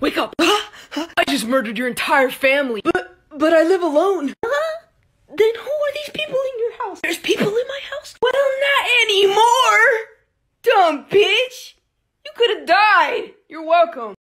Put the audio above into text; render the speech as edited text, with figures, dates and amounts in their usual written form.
Wake up. I just murdered your entire family. But I live alone. Then who are these people in your house? There's people in my house? Well, not anymore. Dumb bitch. You could have died. You're welcome.